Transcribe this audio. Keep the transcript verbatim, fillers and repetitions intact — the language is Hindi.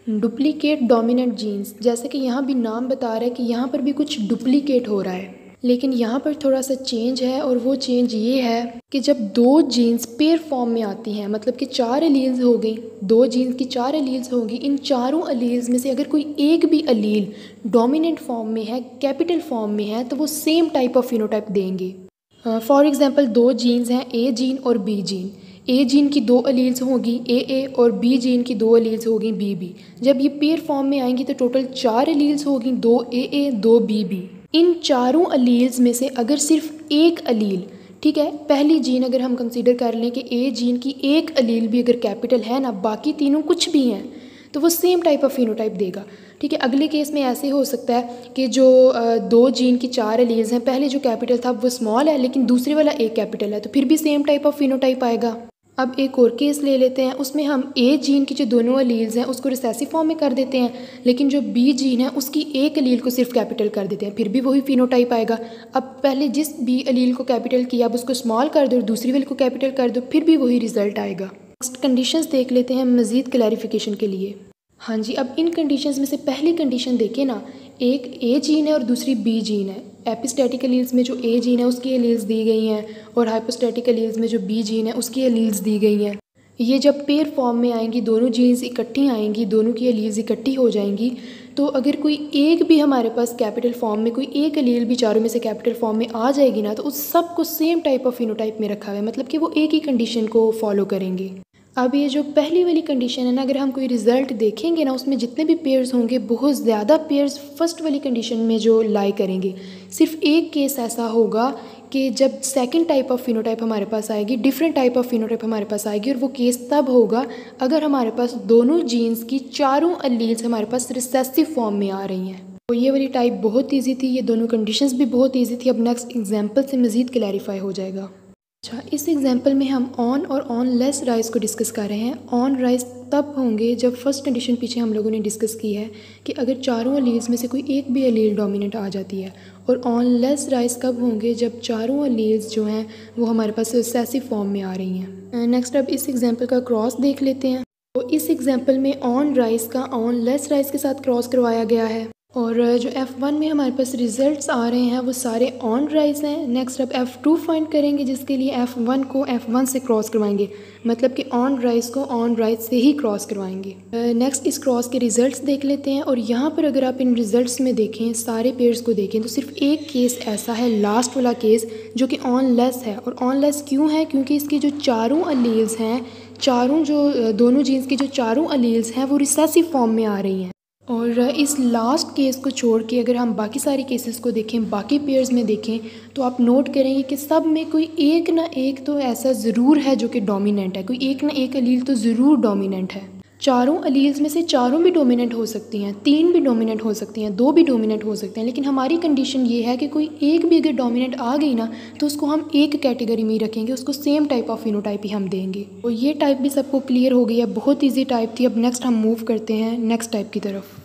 डुप्लीकेट डोमिनेंट जीन्स, जैसे कि यहाँ भी नाम बता रहा है कि यहाँ पर भी कुछ डुप्लीकेट हो रहा है, लेकिन यहाँ पर थोड़ा सा चेंज है और वो चेंज ये है कि जब दो जीन्स पेयर फॉर्म में आती हैं, मतलब कि चार अलील्स हो गई, दो जीन्स की चार अलील्स होंगी, इन चारों अलील्स में से अगर कोई एक भी अलील डोमिनेंट फॉर्म में है, कैपिटल फॉर्म में है, तो वो सेम टाइप ऑफ फिनोटाइप देंगे। फॉर एग्जांपल दो जीन्स हैं, ए जीन और बी जीन। ए जीन की दो अलील्स होगी ए ए और बी जीन की दो अलील्स होगी बी बी। जब ये पेयर फॉर्म में आएंगी तो टोटल चार अलील्स होगी, दो ए ए दो बी बी। इन चारों अलील्स में से अगर सिर्फ एक अलील, ठीक है, पहली जीन अगर हम कंसीडर कर लें कि ए जीन की एक अलील भी अगर कैपिटल है ना, बाकी तीनों कुछ भी हैं, तो वो सेम टाइप ऑफ फिनोटाइप देगा। ठीक है, अगले केस में ऐसे हो सकता है कि जो दो जीन की चार एलील्स हैं, पहले जो कैपिटल था वो स्मॉल है लेकिन दूसरे वाला एक कैपिटल है, तो फिर भी सेम टाइप ऑफ फिनोटाइप आएगा। अब एक और केस ले लेते हैं, उसमें हम ए जीन की जो दोनों अलील्स हैं उसको रिसेसिव फॉर्म में कर देते हैं, लेकिन जो बी जीन है उसकी एक अलील को सिर्फ कैपिटल कर देते हैं, फिर भी वही फिनोटाइप आएगा। अब पहले जिस बी अलील को कैपिटल किया अब उसको स्मॉल कर दो और दूसरी वाली को कैपिटल कर दो, फिर भी वही रिजल्ट आएगा। नेक्स्ट कंडीशंस देख लेते हैं मज़ीद क्लैरिफिकेशन के लिए। हाँ जी, अब इन कंडीशंस में से पहली कंडीशन देखें ना, एक ए जीन है और दूसरी बी जीन है। एपिस्टैटिक एलील्स में जो ए जीन है उसकी एलील्स दी गई हैं और हाइपोस्टैटिक एलील्स में जो बी जीन है उसकी एलील्स दी गई हैं। ये जब पेयर फॉर्म में आएंगी, दोनों जीन्स इकट्ठी आएंगी, दोनों की एलील्स इकट्ठी हो जाएंगी, तो अगर कोई एक भी हमारे पास कैपिटल फॉर्म में, कोई एक एलील भी चारों में से कैपिटल फॉर्म में आ जाएगी ना, तो उस सब को सेम टाइप ऑफ फिनोटाइप में रखा हुआ है, मतलब कि वो एक ही कंडीशन को फॉलो करेंगे। अब ये जो पहली वाली कंडीशन है ना, अगर हम कोई रिज़ल्ट देखेंगे ना, उसमें जितने भी पेयर्स होंगे बहुत ज़्यादा पेयर्स फर्स्ट वाली कंडीशन में जो लाई करेंगे। सिर्फ एक केस ऐसा होगा कि जब सेकंड टाइप ऑफ फिनोटाइप हमारे पास आएगी, डिफरेंट टाइप ऑफ फिनोटाइप हमारे पास आएगी, और वो केस तब होगा अगर हमारे पास दोनों जीन्स की चारों अलील्स हमारे पास रिसेसिव फॉर्म में आ रही हैं। तो ये वाली टाइप बहुत ईजी थी, ये दोनों कंडीशंस भी बहुत ईजी थी। अब नेक्स्ट एग्जाम्पल से मज़ीद क्लैरिफाई हो जाएगा। अच्छा, इस एग्जाम्पल में हम ऑन और ऑन लेस राइज को डिस्कस कर रहे हैं। ऑन राइज तब होंगे जब फर्स्ट कंडीशन पीछे हम लोगों ने डिस्कस की है कि अगर चारों अलील्स में से कोई एक भी अलील डोमिनेंट आ जाती है, और ऑन लेस राइज कब होंगे जब चारों अलील्स जो हैं वो हमारे पास रिसेसिव फॉर्म में आ रही हैं। नेक्स्ट अब इस एग्जाम्पल का क्रॉस देख लेते हैं। तो इस एग्जाम्पल में ऑन राइज का ऑन लेस राइज के साथ क्रॉस करवाया गया है, और जो एफ़ वन में हमारे पास रिजल्ट्स आ रहे हैं वो सारे ऑन राइज हैं। नेक्स्ट अब एफ़ टू फाइंड करेंगे, जिसके लिए एफ़ वन को एफ़ वन से क्रॉस करवाएंगे, मतलब कि ऑन राइज को ऑन राइज से ही क्रॉस करवाएंगे। नेक्स्ट इस क्रॉस के रिजल्ट्स देख लेते हैं, और यहाँ पर अगर आप इन रिजल्ट्स में देखें, सारे पेयर्स को देखें, तो सिर्फ एक केस ऐसा है, लास्ट वाला केस, जो कि ऑन लेस है। और ऑन लेस क्यों है? क्योंकि इसकी जो चारों अलील्स हैं, चारों जो दोनों जीन्स की जो चारों अलील्स हैं वो रिसेसिव फॉर्म में आ रही हैं। और इस लास्ट केस को छोड़ के अगर हम बाकी सारे केसेस को देखें, बाकी पेयर्स में देखें, तो आप नोट करेंगे कि सब में कोई एक ना एक तो ऐसा ज़रूर है जो कि डोमिनेंट है, कोई एक ना एक अलील तो ज़रूर डोमिनेंट है। चारों अलील्स में से चारों भी डोमिनेंट हो सकती हैं, तीन भी डोमिनेंट हो सकती हैं, दो भी डोमिनेंट हो सकते हैं, लेकिन हमारी कंडीशन ये है कि कोई एक भी अगर डोमिनेंट आ गई ना, तो उसको हम एक कैटेगरी में ही रखेंगे, उसको सेम टाइप ऑफ फिनोटाइप ही हम देंगे। और ये टाइप भी सबको क्लियर हो गई है, बहुत ईजी टाइप थी। अब नेक्स्ट हम मूव करते हैं नेक्स्ट टाइप की तरफ।